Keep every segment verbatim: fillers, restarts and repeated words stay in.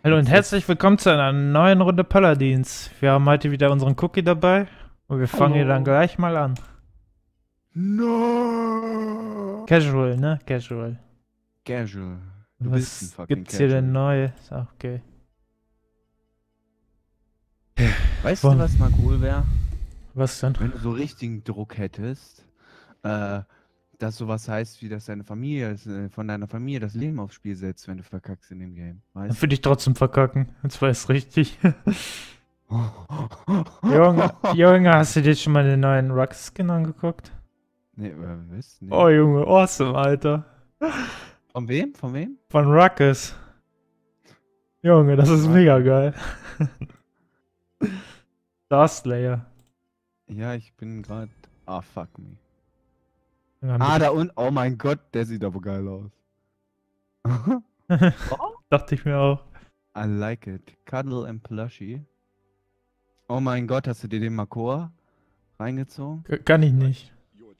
Hallo und herzlich willkommen zu einer neuen Runde Paladins. Wir haben heute wieder unseren Cookie dabei und wir fangen hier dann gleich mal an. No. Casual, ne? Casual. Casual. Du bist ein Was fucking gibt's hier denn Casual. neu? Ach, okay. Weißt Von- du, was mal cool wäre? Was denn? Wenn du so richtigen Druck hättest, äh, dass sowas heißt, wie dass deine Familie, äh, von deiner Familie das Leben aufs Spiel setzt, wenn du verkackst in dem Game. Dann Weißt würde ich trotzdem verkacken. Jetzt war es richtig. du? Junge, Junge, hast du dir schon mal den neuen Rux-Skin angeguckt? Nee, äh, was? Nee. Oh, Junge, awesome, Alter. Von wem? Von wem? Von Ruckus. Junge, das ist Ruckus. mega geil. Darslayer. Ja, ich bin gerade. Ah, fuck me. Junge, Ah, da unten. Oh mein Gott, der sieht aber geil aus. Dachte ich mir auch. I like it. Cuddle and Plushie. Oh mein Gott, hast du dir den Makor reingezogen? K- Kann ich nicht.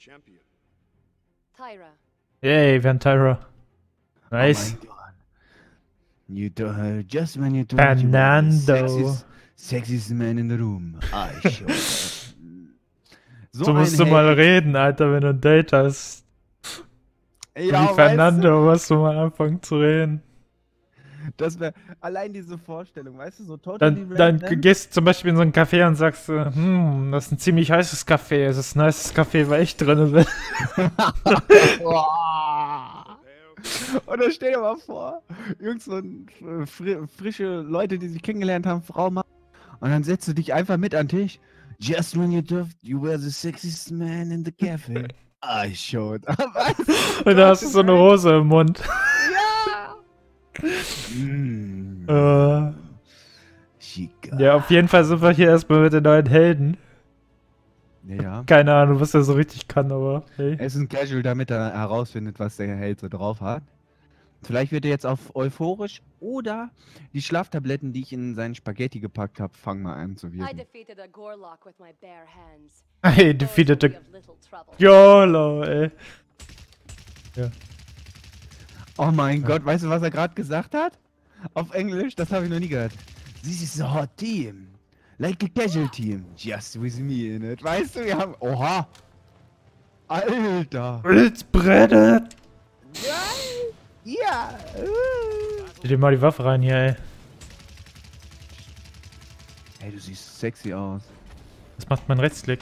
Tyra. Yay, wir haben Tyra. Nice. Oh mein Gott. You do, uh, just when you do Fernando. sexiest, sexiest man in the room. I show. So, So musst du ein mal Hate. reden, Alter, wenn du ein Date hast. Ja, Wie Fernando, musst du mal anfangen zu reden. Weißt du, das wäre allein diese Vorstellung, weißt du, so totally Dann, dann random. gehst du zum Beispiel in so ein Café und sagst, äh, hm, das ist ein ziemlich heißes Café. Es ist ein heißes Café, weil ich drin bin. Und dann stell dir mal vor, irgend so ein, äh, fri frische Leute, die sich kennengelernt haben, Frau Mann. Und dann setzt du dich einfach mit an den Tisch. Just when you do, you were the sexiest man in the cafe. I showed. Und da hast du so eine Hose im Mund. Ja! Mm. Äh, Chica. ja, auf jeden Fall sind wir hier erstmal mit den neuen Helden. Ja. Keine Ahnung, was er so richtig kann, aber hey. Er ist ein Casual, damit er herausfindet, was der Held so drauf hat. Vielleicht wird er jetzt auf euphorisch oder die Schlaftabletten, die ich in seinen Spaghetti gepackt habe, fangen mal an zu I wirken. defeated a Gorlock with my bare hands. Hey, Those defeated will the... be of little trouble. YOLO, ey. Oh mein Gott, weißt du, was er gerade gesagt hat? Auf Englisch, das habe ich noch nie gehört. This is a hot team. Like a casual team. Just with me in it. Weißt du, wir haben... Oha! Alter! It's brennen! Ja! Zieh dir mal die Waffe rein hier, ey. Hey, du siehst sexy aus. Was macht mein Rechtsklick?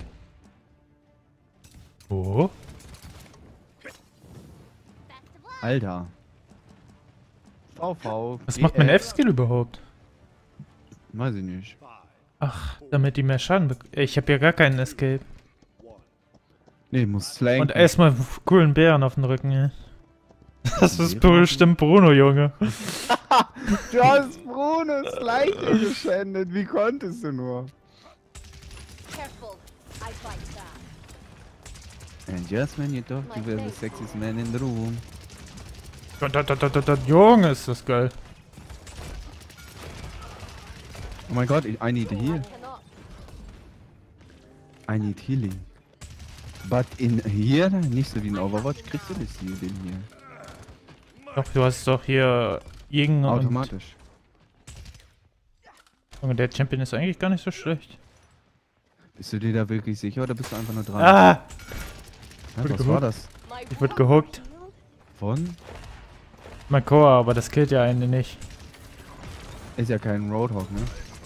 Oh. Alter. V V. Was macht mein F-Skill überhaupt? Weiß ich nicht. Ach, damit die mehr Schaden bekommen. Ich habe ja gar keinen Escape. Nee, muss slang. Und erstmal coolen Bären auf den Rücken, ey. Das ist bestimmt Bruno, Junge. Du hast Brunos Leiche geschändet. Wie konntest du nur? Careful, I fight back. And just when you thought you were the sexiest man in the room. Da, da, da, da, da, Junge, ist das geil. Oh mein Gott, I need a I heal. cannot. I need healing. But in here, nicht so wie in Overwatch, kriegst du das Healing hier. Doch, du hast doch hier Ying und... Automatisch. Junge, der Champion ist eigentlich gar nicht so schlecht. Bist du dir da wirklich sicher oder bist du einfach nur dran? Ah! Ja, wurde was gehuckt. war das? My Ich wurde war gehuckt. shield? Von? Mein Core, aber das killt ja einen nicht. Ist ja kein Roadhog, ne?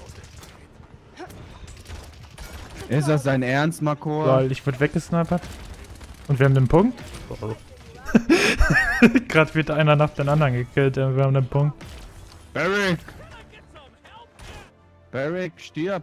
Ist das dein Ernst, Makor? Weil ich wurde weggesnipert. Und wir haben den Punkt. Gerade wird einer nach dem anderen gekillt, wir haben den Punkt. Barrick! Barrick, stirb!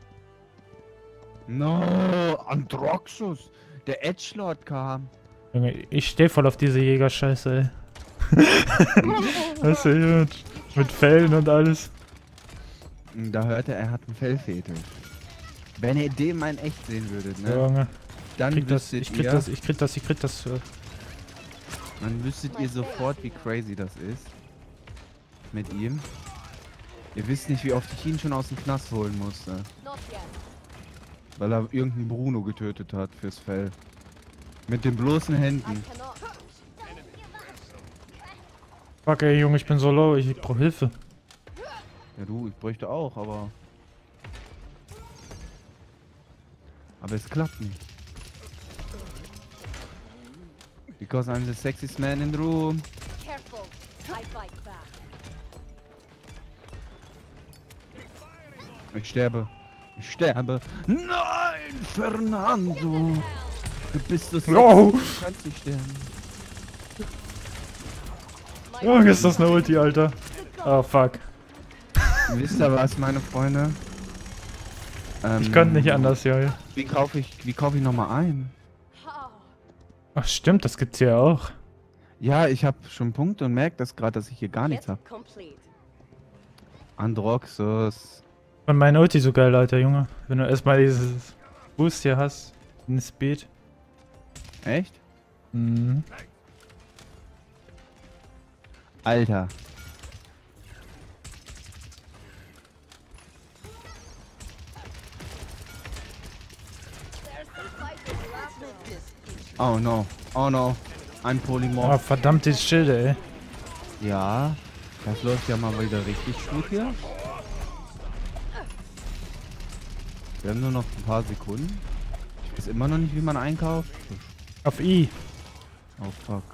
No, Androxus! Der Edgelord kam. Junge, ich stehe voll auf diese Jägerscheiße, ey. Das ist ja gut. Mit Fellen und alles. Da hörte er, er hat einen Fellfetisch. Wenn ihr den mal in echt sehen würdet, ne? Junge, Dann krieg das, wüsstet ich krieg ihr, das, ich krieg das, ich krieg das. äh, dann wüsstet ihr sofort, wie crazy das ist. Mit ihm. Ihr wisst nicht, wie oft ich ihn schon aus dem Knast holen musste. Not yet. Weil er irgendeinen Bruno getötet hat fürs Fell. Mit den bloßen I Händen. cannot. Fuck ey, Junge, ich bin so low, ich brauch Hilfe. Ja du, ich bräuchte auch, aber... Aber es klappt nicht. Because I'm the sexiest man in the room. Careful. I fight back. Ich sterbe. Ich sterbe. Nein, Fernando. Du bist das Oh. Du kannst nicht sterben. My Oh, ist das eine Ulti, Alter. Oh, fuck. Wisst ihr was, meine Freunde? Ähm, Ich konnte nicht anders, Joel. Wie kaufe ich, wie kaufe ich nochmal ein? Oh, Ach, stimmt, das gibt's hier auch. Ja, ich habe schon Punkte und merke das gerade, dass ich hier gar nichts kit habe. complete. Androxus. Und mein Ulti so geil, Alter, Junge. Wenn du erstmal dieses Boost hier hast. Den Speed. Echt? Mhm. Alter. There's some fighters after all. Oh no. Oh no. Ein Oh, Polymorph. verdammt, die Schilde, ey. Ja. Das läuft ja mal wieder richtig gut hier. Wir haben nur noch ein paar Sekunden. Ich weiß immer noch nicht, wie man einkauft. Auf I. Oh fuck.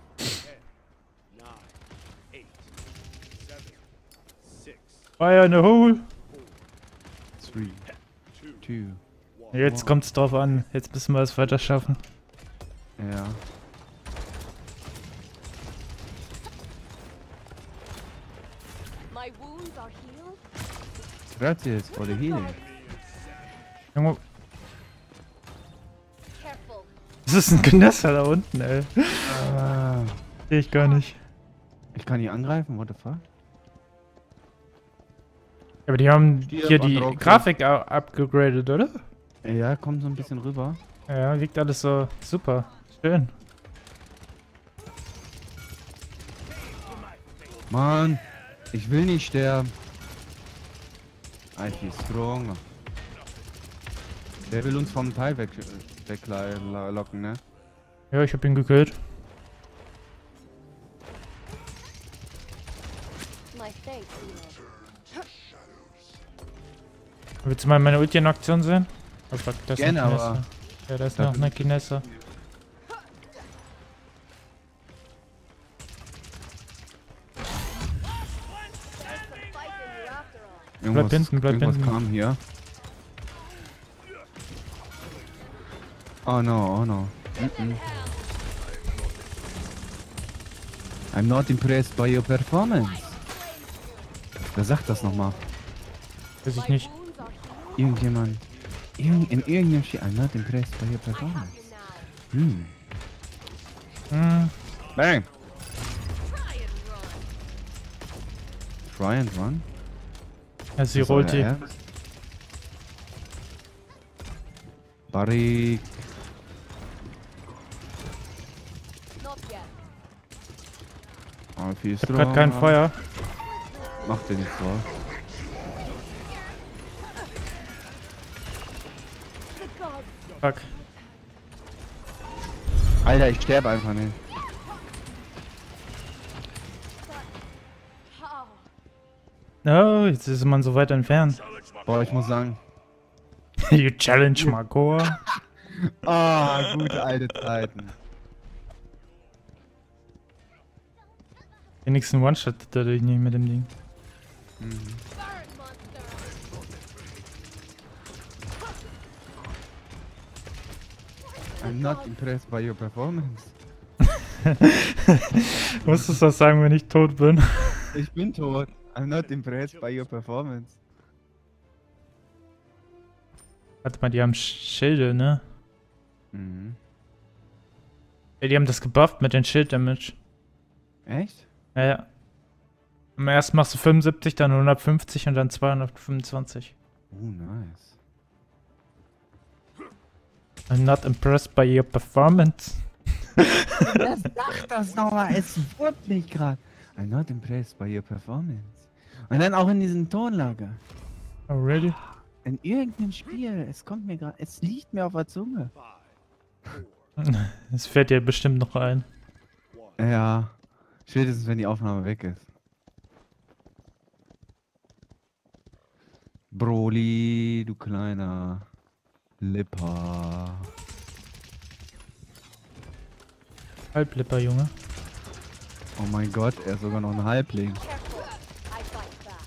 Fire in the hole. Three. Two. Jetzt kommt's drauf an. Jetzt müssen wir es weiter schaffen. Ja. My wounds are healed. Gracias for the healing. Junge, Careful. das ist ein Gnasser da unten, ey. Ah, Sehe ich gar nicht. ich kann hier angreifen, what the fuck? Aber die haben Stirb, hier die Androxus. Grafik au- upgegradet, oder? Ja, kommt so ein bisschen rüber. Ja, liegt alles so super. Schön. Mann, ich will nicht sterben. I feel strong. Der will uns vom Teil weg, weglocken, ne? Ja, ich hab ihn gekillt. My thanks, Elo. Willst du mal meine Ulti in Aktion sehen? Oh fuck, das ist Gerne, eine aber- Kinesse. Ja, da ist Da noch bin eine Kinesse. There's some fight in you after all. Irgendwas, hinten, bleib irgendwas hinten. kam hier. Oh no, oh no. Mm -mm. I'm not impressed by your performance. Wer sagt das nochmal? Weiß ich My nicht. wounds are healed. Irgendjemand. Irgend, in irgendeinem Spiel. I'm not impressed by your I have performance. you now. Hm. Hm, Bang. Try and run. Try and run. das ist die Das war Ulti. der Ernst? Barrik. Not yet. Oh, viel Ich hab grad kein Feuer. Macht dir nichts draus. The gods. Fuck. Alter, ich sterbe einfach nicht. How? Oh, jetzt ist man so weit entfernt. Boah, ich muss sagen. You challenge my core. Ah, gute alte Zeiten. Wenigstens One-Shot dadurch nicht mit dem Ding. Mhm. Burn, monster. I'm not impressed by your performance. Musstest du das sagen, wenn ich tot bin? Ich bin tot. I'm not impressed by your performance. Warte mal, die haben Schilde, ne? Mhm. Ja, die haben das gebufft mit den Schild-Damage. Echt? Ja, ja. Am ersten machst du fünfundsiebzig, dann hundertfünfzig und dann zweihundertfünfundzwanzig. Oh, nice. I'm not impressed by your performance. Wer sagt das nochmal? Es wurde mich gerade. I'm not impressed by your performance. Und dann auch in diesem Tonlage. Oh, really? In irgendeinem Spiel. Es kommt mir gerade. Es liegt mir auf der Zunge. Es fährt dir bestimmt noch ein. Ja. Spätestens wenn die Aufnahme weg ist. Broly, du kleiner Lipper. Halblipper, Junge. Oh mein Gott, er ist sogar noch ein Halbling. Careful. I fight back.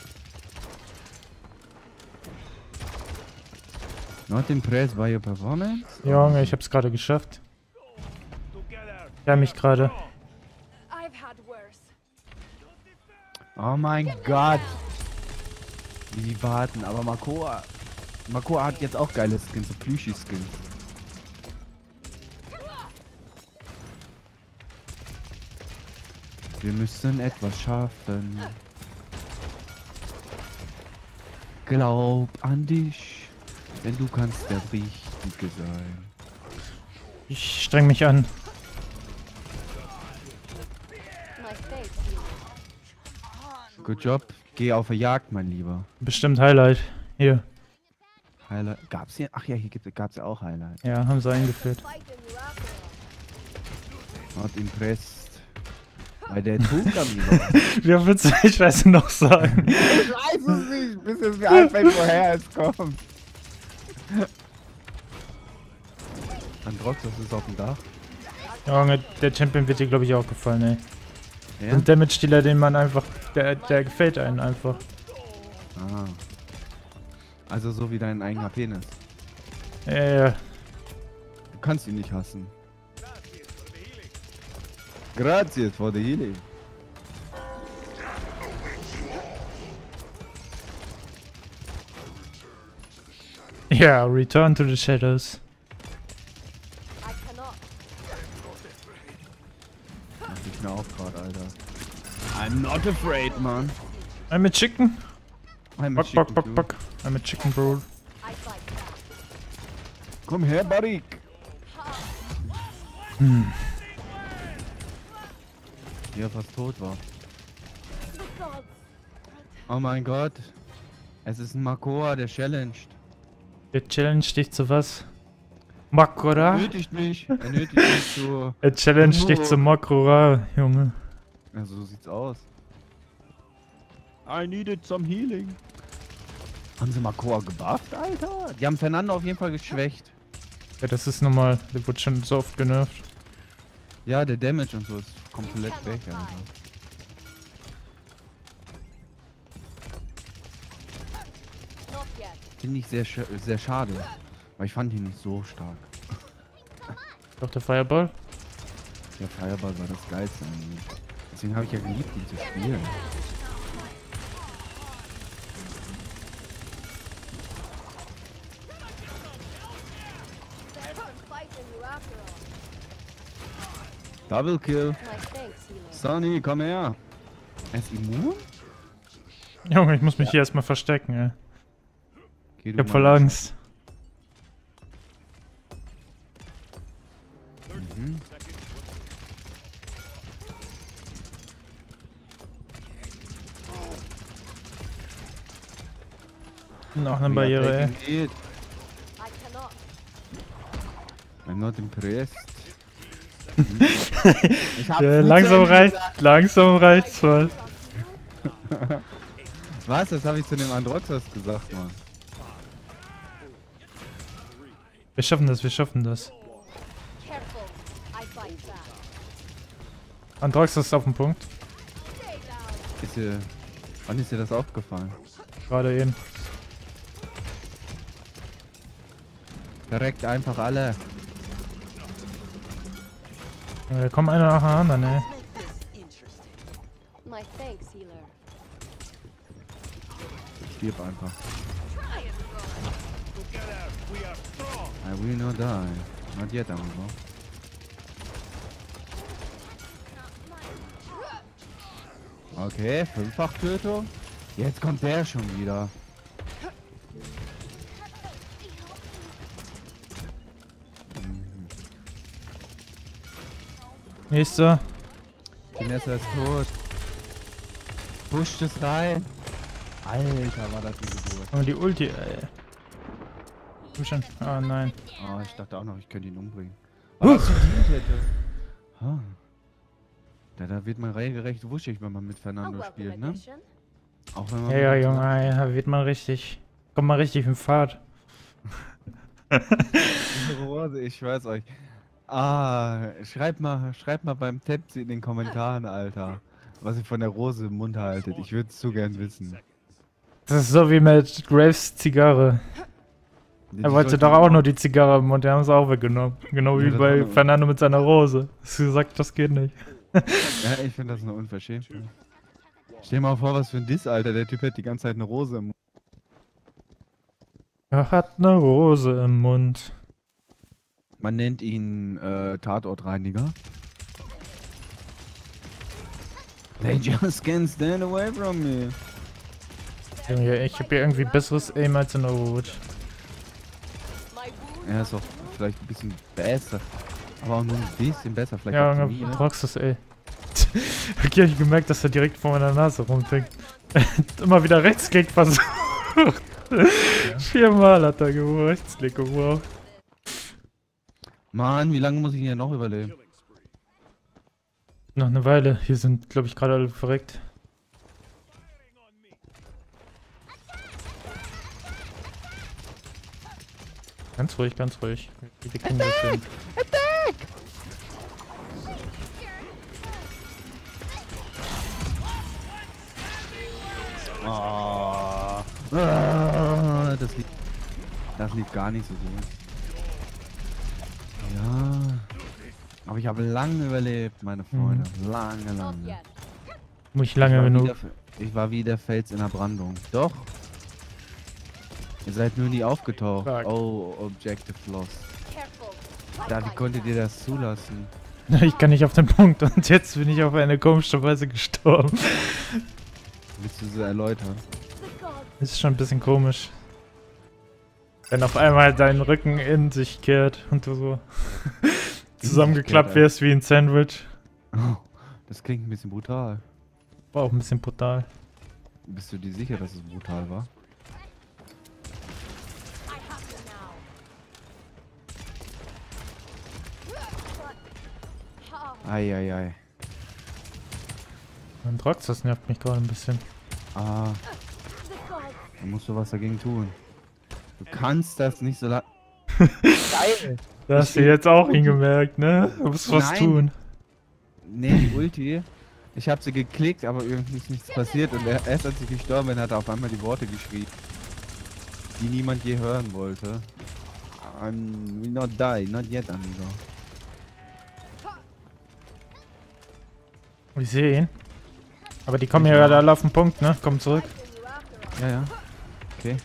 Not impressed by your performance? Junge, ich hab's gerade geschafft. Ja, mich gerade. I've had worse. Oh mein Gott. Wie die warten, aber Makoa. Makoa hat jetzt auch geile Skins, so Plüschi-Skins. Wir müssen etwas schaffen. Glaub an dich, denn du kannst der Richtige sein. Ich streng mich an. My face healing. Good job. Geh auf eine Jagd, mein Lieber. Bestimmt Highlight. Hier. Highlight. Gab's hier? Ach ja, hier gibt, gab's ja auch Highlight. Ja, haben sie eingeführt. Fighting you after all. Not impressed. Weil der Tug am lieber. Wie willst du ich weiß noch sagen? Ich weiß es nicht, bis es mir einfällt, woher es kommt. Androxos ist auf dem Dach. Junge, der Champion wird dir glaube ich auch gefallen, ey. Ja? Und Damage-Dealer, den man einfach, der, der gefällt einem einfach. Ah. Also so wie dein eigener Penis. Ja, ja. Du kannst ihn nicht hassen. Grazie for the healing. Ja, Return to the Shadows. I cannot. Mach ich mir auch gerade, Alter. I'm not afraid, man. I'm a chicken. I'm a Buck, buck, chicken buck, too. buck. I'm a chicken, bro. I fight back. Komm her, Barik. Hm. Wie er fast tot war. The gods. Oh mein Gott. Es ist ein Makoa, der challenged. Der challenge dich zu was? Er Makora? nötigt mich. Er nötigt mich zu... Er challenge dich zu Makora, Junge. Ja, so sieht's aus. I needed some healing. Haben sie Makoa gebufft, Alter? Die haben Fernando auf jeden Fall geschwächt. Ja, das ist normal. Der wurde schon so oft genervt. Ja, der Damage und so ist komplett weg, Alter. Not yet. Finde ich sehr, sch- sehr schade. Weil ich fand ihn nicht so stark. Doch der Fireball? Der Fireball war das Geilste eigentlich. Deswegen habe ich ja geliebt, ihn zu spielen. I'm fighting you after all. Double Kill. My thanks, healer. Sunny, komm her. Er ist immun? Junge, ich muss mich hier erstmal verstecken, ey. Geh Ich du hab voll mal. Angst. Mhm. Noch eine We are Barriere, ey. taking it. I cannot. I'm not impressed. ich hab's Ja, nicht langsam zu Ende reicht, gesagt. langsam reicht's voll. Was? Das habe ich zu dem Androxos gesagt, Mann. Wir schaffen das, wir schaffen das. Careful. I fight back. Androx ist auf dem Punkt. Stay down. Ist dir, wann ist dir das aufgefallen? Gerade eben. Direkt einfach alle. Ja, da kommen einer nach dem anderen, ey. My thanks, healer. Ich stirb einfach. I will not die. Not yet, amigo. Okay, Fünffach-Tötung. Jetzt kommt der schon wieder. Nächster. Vanessa ist tot. Pusht es rein. Alter, war das die Geburt. Aber die Ulti, ey. Komm schon. Ah, nein. Oh, ich dachte auch noch, ich könnte ihn umbringen. Huch. Was verdient hätte. Ha. Da, da wird man regelrecht wuschig, wenn man mit A Fernando welcome spielt, ne? addition. Auch wenn man Ja, ja, mit- Junge, da wird man richtig. Kommt mal richtig in Fahrt. Diese Rose, ich schwör's euch. Ah, schreibt mal, schreibt mal beim Tepsi in den Kommentaren, Alter, was ihr von der Rose im Mund haltet. Ich würde es zu gern wissen. Das ist so wie mit Graves Zigarre. Die Er wollte sollte doch auch man- nur die Zigarre im Mund, die haben es auch weggenommen. Genau Ja, wie das bei war nur- Fernando mit seiner Rose. Hast du gesagt, das geht nicht. Ja, ich finde das eine Unverschämtheit. Stell dir mal vor, was für ein Diss, Alter. Der Typ hat die ganze Zeit eine Rose im Mund. Er hat eine Rose im Mund. Man nennt ihn äh, Tatortreiniger. They just can't stand away from me. Junge, ich habe hier irgendwie besseres Aim als in Overwatch. My wounds Er ist auch vielleicht ein bisschen besser. Aber auch nur ein bisschen besser. Vielleicht Ja, auch zu Junge, mir. brauchst es, ey. Okay, hab ich gemerkt, dass er direkt vor meiner Nase rumfängt. Immer wieder Rechtsklick versucht. Viermal hat er gewonnen, Rechtsklick gebraucht. Mann, wie lange muss ich hier noch überleben? Noch eine Weile. Hier sind, glaube ich, gerade alle verreckt. Ganz ruhig, ganz ruhig. Wie die Kinder sind. Ah, ah, das lief, das lief gar nicht so gut. Ja, aber ich habe lange überlebt, meine Freunde. Lange, not lange. yet. Muss ich Ich lange war, wie genug. der, ich war wie der Fels in der Brandung. Doch. Ihr seid nur nie aufgetaucht. Fuck. Oh, Objective Loss. Careful. Da, wie konntet ihr das zulassen? Ich kann nicht auf den Punkt und jetzt bin ich auf eine komische Weise gestorben. Willst du so erläutern? The gods Das ist schon ein bisschen komisch. Wenn auf einmal dein Rücken in sich kehrt und du so zusammengeklappt kehrt, wirst wie ein Sandwich. Oh, das klingt ein bisschen brutal. War auch ein bisschen brutal. Bist du dir sicher, dass es brutal war? I have them now. Ah, Eieiei. Und Roxas nervt mich gerade ein bisschen. Ah, the gods. da musst du was dagegen tun. Du kannst das nicht so la... Da hast du jetzt auch hingemerkt, ne? Du musst was Nein. tun. Nee, die Ulti. Ich habe sie geklickt, aber irgendwie ist nichts passiert. Und er, erst als ich gestorben bin, hat er auf einmal die Worte geschrieben, die niemand je hören wollte. I'm will not die, not yet, amigo. Ich sehe ihn. Aber die kommen ja gerade alle auf den Punkt, ne? Komm zurück. Bring you after all. Ja, ja. Okay.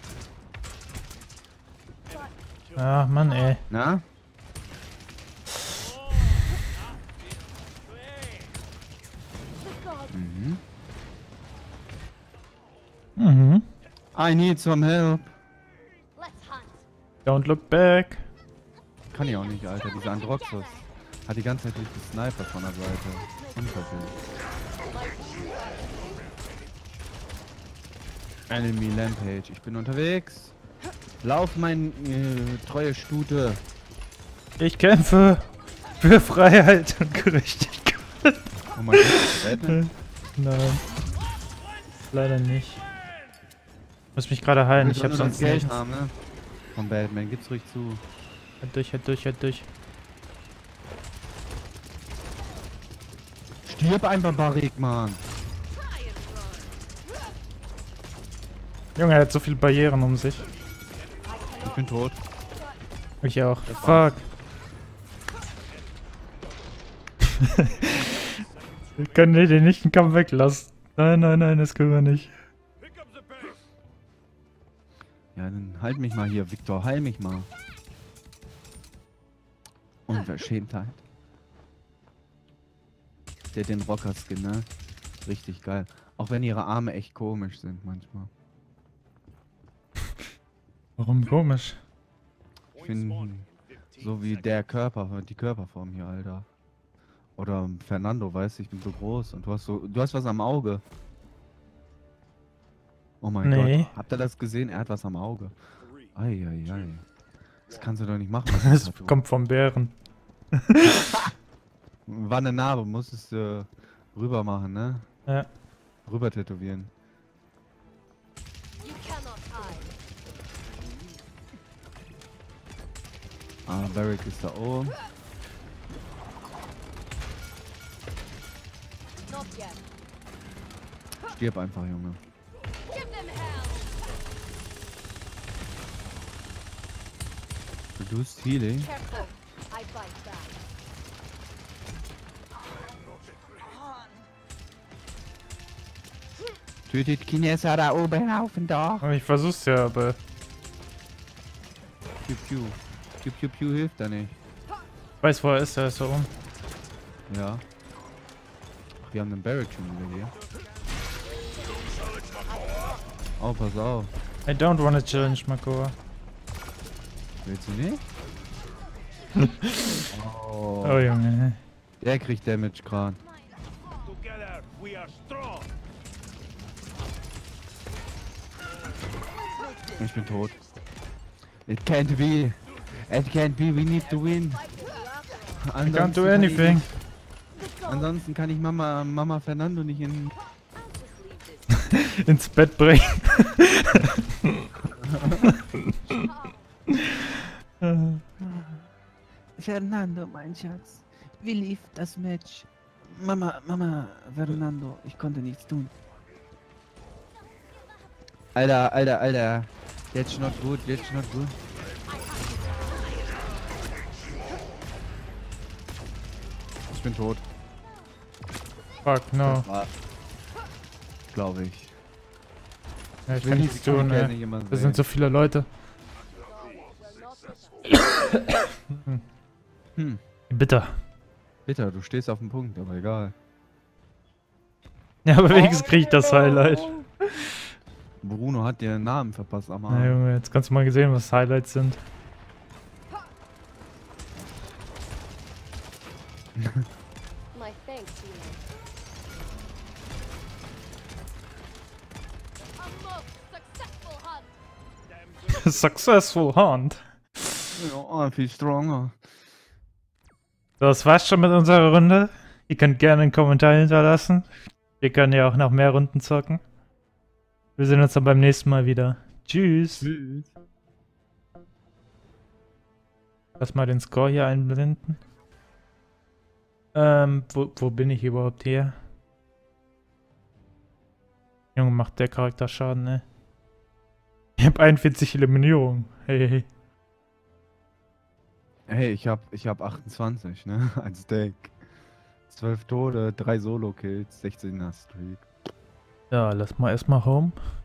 Ach Mann, ey. Na? The gods. Mhm. Mhm. I need some help. Let's hunt. Don't look back. Kann ich auch nicht, Alter. Dieser Androxus hat die ganze Zeit durch die Sniper von der Seite. Unverschämt. Enemy Lampage. Ich bin unterwegs. Lauf, mein äh, treue Stute. Ich kämpfe für Freiheit und Gerechtigkeit. Oh mein Gott, Batman? Nein. Leider nicht. Muss mich gerade heilen, ich hab Willst du nur sonst das Geld nichts. haben, ne? Von Batman, gib's ruhig zu. Halt durch, halt durch, halt durch. Stirb ein Barbarik, Mann. Junge, er hat so viele Barrieren um sich. Ich bin tot. Ich auch. Fuck. Wir können den nicht einen Kampf weglassen. Nein, nein, nein, das können wir nicht. Ja, dann halt mich mal hier, Victor. Heil mich mal. Unverschämtheit. Der den Rocker-Skin, ne? Richtig geil. Auch wenn ihre Arme echt komisch sind manchmal. Warum komisch? Ich finde, so wie der Körper, die Körperform hier, Alter. Oder Fernando, weißt du, ich bin so groß und du hast so, du hast was am Auge. Oh mein Nee. Gott, habt ihr das gesehen? Er hat was am Auge. Eieiei. Das kannst du doch nicht machen. was Das Tattoo. kommt vom Bären. War eine Narbe, musstest du rüber machen, ne? Ja. Rüber tätowieren. Ah, Barrick ist da oben. Not yet. Stirb einfach, Junge. Give them hell. Reduced Healing. Careful. I bite back. Tötet Kinesa da oben auf und da. Ich versuch's ja, aber... Piu Piu. Piu Piu Piu hilft da nicht. Ich weiß, wo er ist, er ist da oben. Ja. Ach, wir haben den Barrick schon wieder hier. Oh, pass auf. I don't wanna challenge Makora. Willst du nicht? Oh. Oh Junge. Der kriegt Damage gerade. Together we are strong. Ich bin tot. It can't be. It can't be. We need to win. I can't do anything. Ansonsten kann ich Mama, Mama Fernando nicht in. Ins Bett bringen. Fernando, mein Schatz. Wie lief das Match? Mama, Mama, Fernando, ich konnte nichts tun. Alter, Alter, Alter. Jetzt not gut, jetzt not gut. Ich bin tot. Fuck, no. Glaube ich. Ja, ich will kann nicht- nichts ich kann tun, gerne ey. jemanden Das sehen. sind so viele Leute. Hm. Bitter. Bitter, du stehst auf dem Punkt, aber egal. Ja, aber wenigstens krieg ich das Highlight. Bruno hat dir einen Namen verpasst am Na Arm. Junge, jetzt kannst du mal gesehen, was Highlights sind. My thanks, Hilo. A most successful hunt. Successful Hunt. Ja, viel stronger. So, das war's schon mit unserer Runde. Ihr könnt gerne einen Kommentar hinterlassen. Wir können ja auch noch mehr Runden zocken. Wir sehen uns dann beim nächsten Mal wieder. Tschüss. Tschüss. Lass mal den Score hier einblenden. Ähm, wo, wo bin ich überhaupt hier? Junge, macht der Charakter Schaden, ne? Ich hab einundvierzig Eliminierungen. Hey, hey. Hey, ich hab, ich hab achtundzwanzig, ne? Als Deck. zwölf Tode, drei Solo-Kills, sechzehner Streak. Ja, lass mal erstmal home.